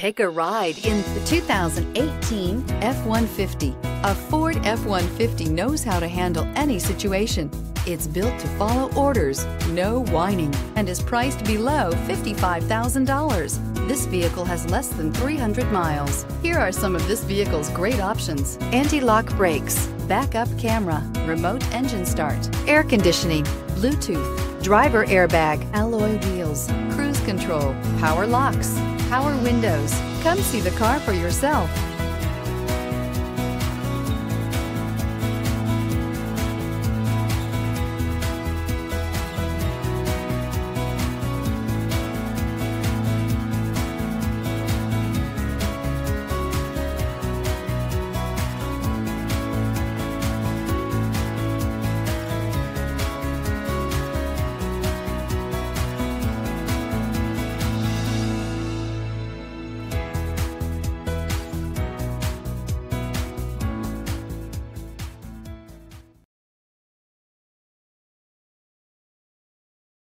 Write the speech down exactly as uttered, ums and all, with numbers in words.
Take a ride in the two thousand eighteen F one fifty. A Ford F one fifty knows how to handle any situation. It's built to follow orders, no whining, and is priced below fifty-five thousand dollars. This vehicle has less than three hundred miles. Here are some of this vehicle's great options: anti-lock brakes, backup camera, remote engine start, air conditioning, Bluetooth, driver airbag, alloy wheels, cruise control, power locks, power windows. Come see the car for yourself.